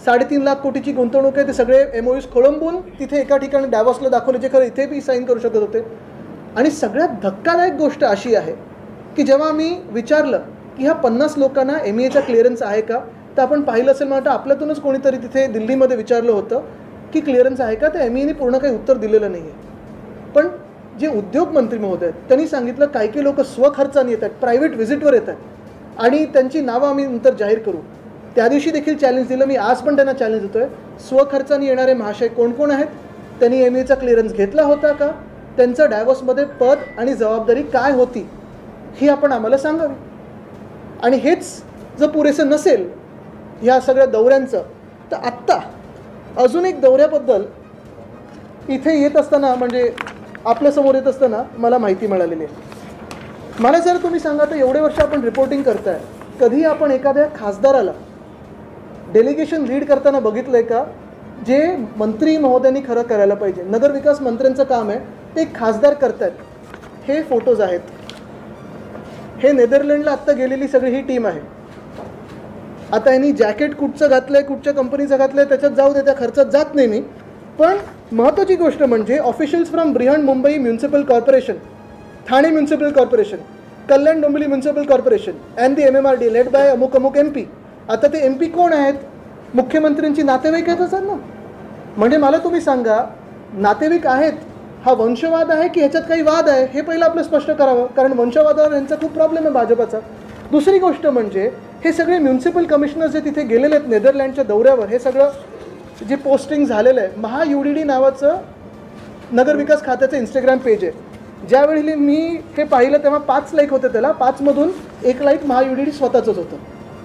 3.5 लाख कोटीची गुंतवणूक आहे, ते सगळे MOUs खोळंबून तिथे एका ठिकाणी डॅव्हॉसला दाखवले, जे खरं इथे बी साईन करू शकत होते. आणि सगळ्यात धक्कादायक गोष्ट अशी आहे की जेव्हा आम्ही विचारलं की ह्या 50 लोकांना MEAचा क्लिअरन्स आहे का, तर आपण पाहिलं असेल मला आपल्यातूनच कोणीतरी तिथे दिल्लीमध्ये विचारलं होतं की क्लिअरन्स आहे का, तर MEAने पूर्ण काही उत्तर दिलेलं नाही आहे. पण जे उद्योग मंत्री महोदय आहेत त्यांनी सांगितलं काही लोक स्वखर्चाने येतात, प्रायव्हेट व्हिजिटवर येतात आणि त्यांची नावं आम्ही नंतर जाहीर करू. त्या दिवशी देखील चॅलेंज दिलं, मी आज पण त्यांना चॅलेंज देतो आहे, स्वखर्चाने येणारे महाशय कोण कोण आहेत, त्यांनी MEAचा क्लिअरन्स घेतला होता का, त्यांचं डायव्हर्समध्ये पद आणि जबाबदारी काय होती ही आपण आम्हाला सांगावी. आणि हेच जर पुरेसं नसेल ह्या सगळ्या दौऱ्यांचं, तर आत्ता अजून एक दौऱ्याबद्दल इथे येत असताना म्हणजे आपल्यासमोर येत असताना मला माहिती मिळालेली आहे. मला जर तुम्ही सांगा तर एवढे वर्ष आपण रिपोर्टिंग करताय, कधी आपण एखाद्या खासदाराला डेलिगेशन लीड करताना बघितलं आहे का, जे मंत्री महोदयांनी खरं करायला पाहिजे. नगरविकास मंत्र्यांचं काम आहे, ते खासदार करतायत. हे फोटोज आहेत, हे नेदरलँडला आत्ता गेलेली सगळी ही टीम आहे. आता यांनी जॅकेट कुठचं घातलं आहे, कुठच्या कंपनीचं घातलं आहे, त्याच्यात जाऊ दे, त्या खर्चात जात नाही मी. पण महत्त्वाची गोष्ट म्हणजे officials from Brihan Mumbai municipal corporation, Thane municipal corporation, Kalyan Dombivli municipal corporation and the MMRD led by अमुक अमुक MP. आता ते MP कोण आहेत, मुख्यमंत्र्यांची नातेवाईक आहेत असं ना. म्हणजे मला तुम्ही सांगा, नातेवाईक आहेत हा वंशवाद आहे की ह्याच्यात काही वाद आहे, हे पहिलं आपलं स्पष्ट करावं, कारण वंशवादावर यांचा खूप प्रॉब्लेम आहे भाजपाचा. दुसरी गोष्ट म्हणजे हे सगळे म्युन्सिपल कमिशनर जे तिथे गेलेले आहेत नेदरलँडच्या दौऱ्यावर, हे सगळं जे पोस्टिंग झालेलं आहे, MahaUDD नावाचं नगरविकास खात्याचं इंस्टाग्राम पेज आहे. ज्यावेळी मी हे पाहिलं तेव्हा 5 लाईक होते, त्याला 5मधून 1 लाईक MahaUDD स्वतःचंच होतं.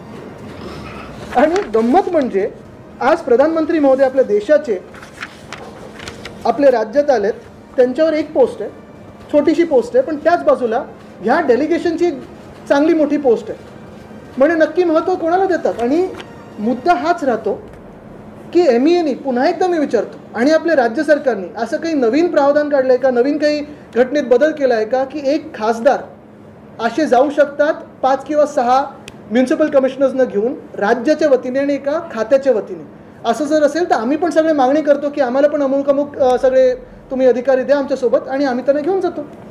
आणि गंमत म्हणजे आज प्रधानमंत्री महोदय आपल्या देशाचे आपल्या राज्यात आलेत, त्यांच्यावर एक पोस्ट आहे, छोटीशी पोस्ट आहे, पण त्याच बाजूला ह्या डेलिगेशनची चांगली मोठी पोस्ट आहे. म्हणजे नक्की महत्त्व कोणाला देतात. आणि मुद्दा हाच राहतो की MEAने पुन्हा एकदा मी विचारतो आणि आपल्या राज्य सरकारने असं काही नवीन प्रावधान काढलं आहे का, नवीन काही घटनेत बदल केला आहे का, की एक खासदार असे जाऊ शकतात 5 किंवा 6 म्युन्सिपल कमिशनर्सनं घेऊन राज्याच्या वतीने आणि एका खात्याच्या वतीने. असं जर असेल तर आम्ही पण सगळे मागणी करतो की आम्हाला पण अमुक अमुक सगळे तुम्ही अधिकारी द्या आमच्यासोबत आणि आम्ही त्यांना घेऊन जातो.